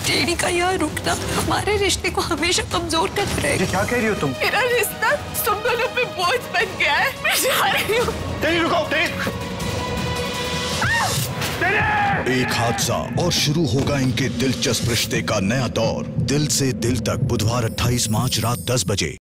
टेढ़ी का यहाँ रुकना हमारे रिश्ते को हमेशा कमजोर करता रहेगा। क्या कह रही हो तुम? मेरा रिश्ता तुम दोनों पे बोझ बन गया है। मैं जा रही हूँ। टेढ़ी रुको, टेढ़ी। एक हादसा और शुरू होगा इनके दिलचस्प रिश्ते का नया दौर। दिल से दिल तक बुधवार 28 मार्च रात 10 बजे।